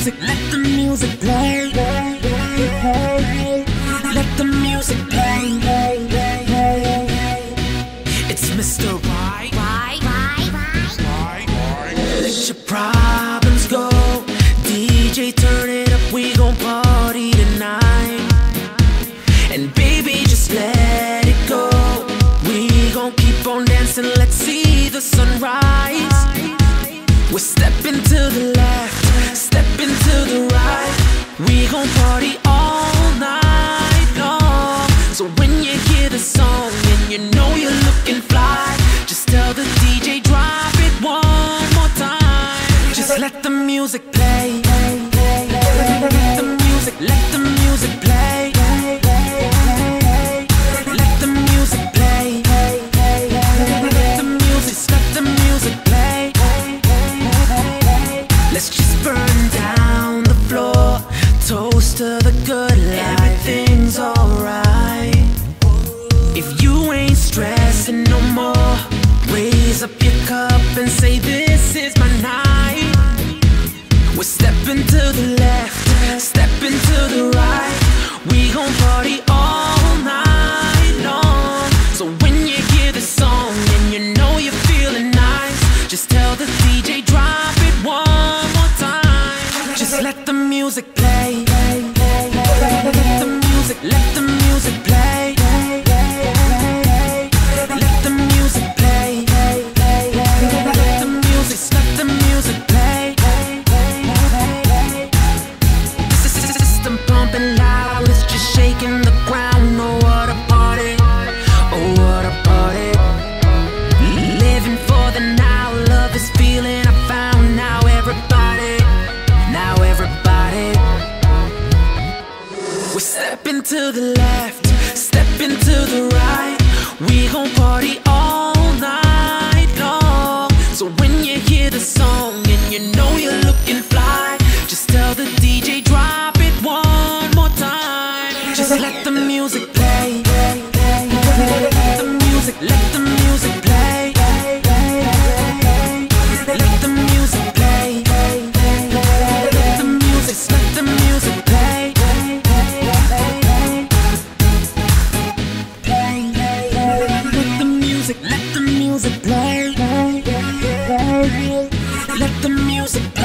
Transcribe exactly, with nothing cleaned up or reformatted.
music, let the music play. Let the music play. It's Mister Right. Why, why, why? Let your problems go. D J, turn it up, we gon' party tonight. And baby, just let it go. We gon' keep on dancing, let's see the sunrise. We're stepping to the left, stepping to the right. We gon' party all night long. So when you hear the song and you know you're looking fly, just tell the D J, drop it one more time. Just let the music play. Let the music, let the music play. Let the music play. Let the music, let the music play. Let's just burn down the floor. Toast to the good life. Everything's alright. If you ain't stressing no more, raise up your cup and say, this is my night. We're stepping to the left, stepping to the right. We gon' party all night long. So when you hear the song and you know you're feeling nice, just tell the D J, drop it one more time. Just let the music play. Let the music, let the music play. Let the music play. Let the music, let the music play. System pumping loud, it's just shaking the ground. Oh, what a party, oh, what a party. Living for the now, love is feeling I found. Now everybody, now everybody. We're stepping to the left, stepping to the right. We gon' party all night long. So when you hear the song and you know you're looking fly, just tell the D J, drop it one more time. Just let the music play. Let the music, let the music play. Let the music play. Let the music, let the music play. Let the music, let the music play. Let the music